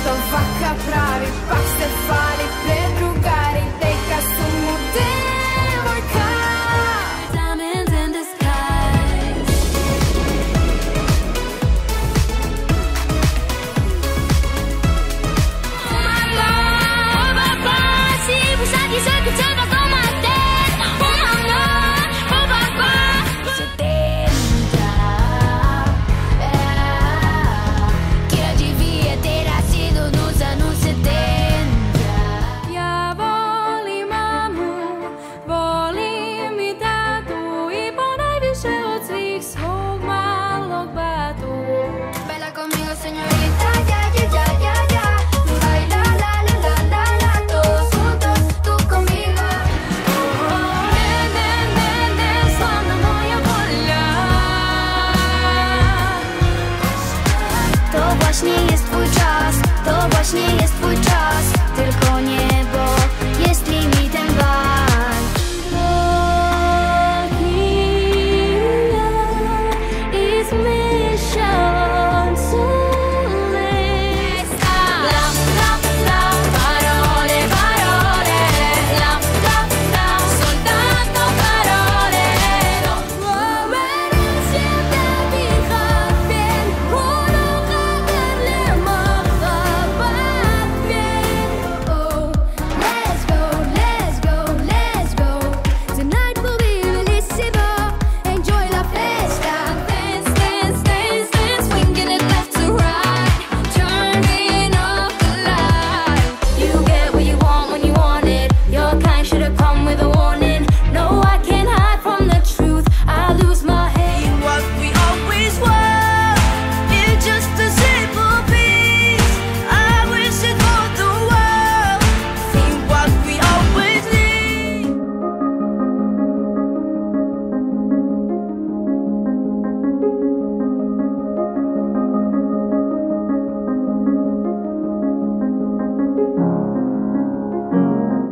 To waka pravi, pak se fali pred drugari, teka su mu devojka. Diamonds in the skies. Oh my God, papa, si busati sa kacana komaten. Oh my God, oh papa, que eu devia ter nascido nos anos 70. Ja volim mamu, volim i tatu i ponajviše od svih svog malog batu. Baila conmigo, señorita, ya, ya, ya, ya, ya. Baila, la, la, la, la, la, todos juntos, tú conmigo. Slavna moja volja. To właśnie jest twój czas, to właśnie jest twój czas. Tylko nie